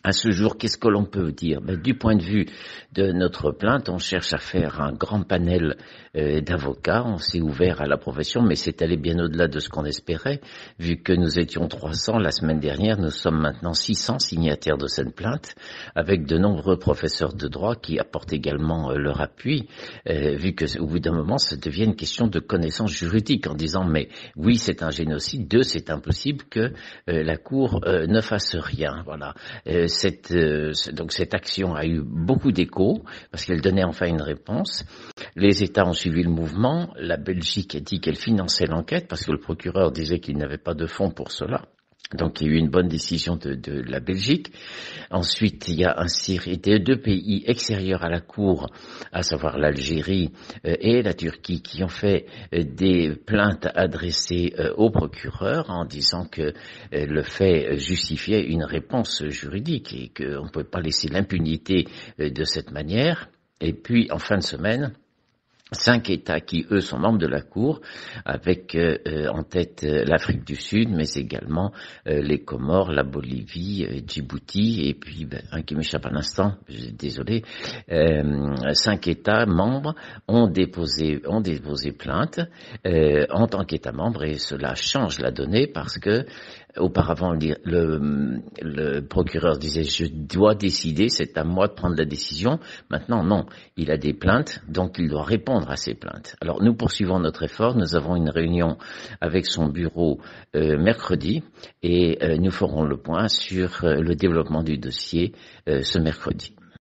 À ce jour, qu'est-ce que l'on peut dire? Du point de vue de notre plainte, on cherche à faire un grand panel d'avocats. On s'est ouvert à la profession, mais c'est allé bien au-delà de ce qu'on espérait. Vu que nous étions 300 la semaine dernière, nous sommes maintenant 600 signataires de cette plainte, avec de nombreux professeurs de droit qui apportent également leur appui, vu que au bout d'un moment, ça devient une question de connaissance juridique, en disant mais oui, c'est un génocide, deux, c'est impossible que la Cour ne fasse rien. Voilà. Donc cette action a eu beaucoup d'écho parce qu'elle donnait enfin une réponse. Les États ont suivi le mouvement. La Belgique a dit qu'elle finançait l'enquête parce que le procureur disait qu'il n'avait pas de fonds pour cela. Donc il y a eu une bonne décision de la Belgique. Ensuite, il y a deux pays extérieurs à la Cour, à savoir l'Algérie et la Turquie, qui ont fait des plaintes adressées au procureur en disant que le fait justifiait une réponse juridique et qu'on ne pouvait pas laisser l'impunité de cette manière. Et puis, en fin de semaine, 5 États qui, eux, sont membres de la Cour, avec en tête l'Afrique du Sud, mais également les Comores, la Bolivie, Djibouti, et puis un qui m'échappe à l'instant, désolé. 5 États membres ont déposé plainte en tant qu'État membre, et cela change la donnée parce que auparavant, le procureur disait « je dois décider, c'est à moi de prendre la décision ». Maintenant, non, il a des plaintes, donc il doit répondre à ces plaintes. Alors, nous poursuivons notre effort. Nous avons une réunion avec son bureau mercredi et nous ferons le point sur le développement du dossier ce mercredi.